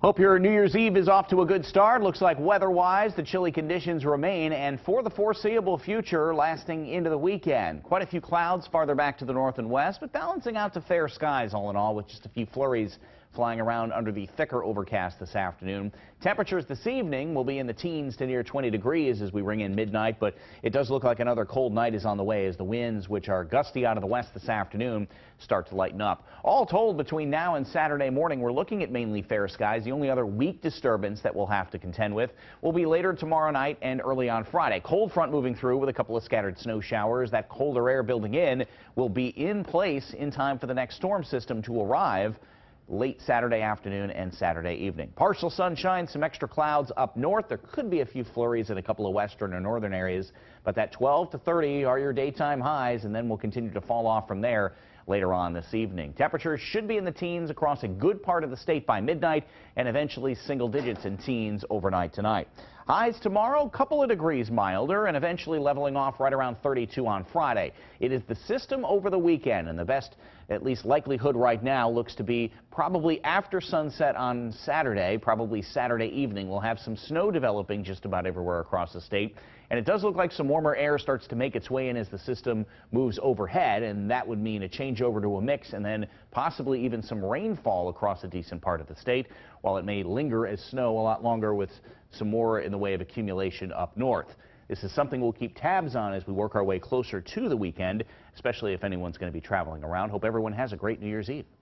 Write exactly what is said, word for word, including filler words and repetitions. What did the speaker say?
Hope your New Year's Eve is off to a good start. Looks like weather-wise, the chilly conditions remain, and for the foreseeable future, lasting into the weekend. Quite a few clouds farther back to the north and west, but balancing out to fair skies all in all, with just a few flurries flying around under the thicker overcast this afternoon. Temperatures this evening will be in the teens to near twenty degrees as we ring in midnight, but it does look like another cold night is on the way as the winds, which are gusty out of the west this afternoon, start to lighten up. All told, between now and Saturday morning, we're looking at mainly fair skies. The only other weak disturbance that we'll have to contend with will be later tomorrow night and early on Friday. Cold front moving through with a couple of scattered snow showers. That colder air building in will be in place in time for the next storm system to arrive late Saturday afternoon and Saturday evening. Partial sunshine, some extra clouds up north. There could be a few flurries in a couple of western or northern areas, but that twelve to thirty are your daytime highs, and then we'll continue to fall off from there later on this evening. Temperatures should be in the teens across a good part of the state by midnight, and eventually single digits in teens overnight tonight. Highs tomorrow, couple of degrees milder, and eventually leveling off right around thirty-two on Friday. It is the system over the weekend, and the best, at least likelihood right now, looks to be probably after sunset on Saturday, probably Saturday evening. We'll have some snow developing just about everywhere across the state, and it does look like some warmer air starts to make its way in as the system moves overhead, and that would mean a change over to a mix and then possibly even some rainfall across a decent part of the state, while it may linger as snow a lot longer with some more in the way of accumulation up north. This is something we'll keep tabs on as we work our way closer to the weekend, especially if anyone's going to be traveling around. Hope everyone has a great New Year's Eve.